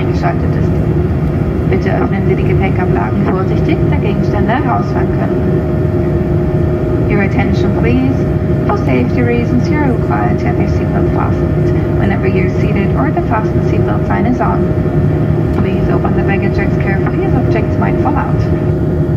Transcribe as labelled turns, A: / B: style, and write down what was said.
A: eingeschaltet ist. Bitte öffnen Sie die Gepäckablagen vorsichtig, da Gegenstände herausfallen können. Your attention please. For safety reasons, you are required to have your seatbelt fastened whenever you're seated or the fasten seatbelt sign is on. Please open the baggage racks carefully as objects might fall out.